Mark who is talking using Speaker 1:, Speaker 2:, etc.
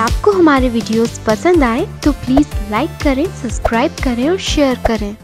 Speaker 1: आपको हमारे वीडियोस पसंद आए तो प्लीज़ लाइक करें, सब्सक्राइब करें और शेयर करें।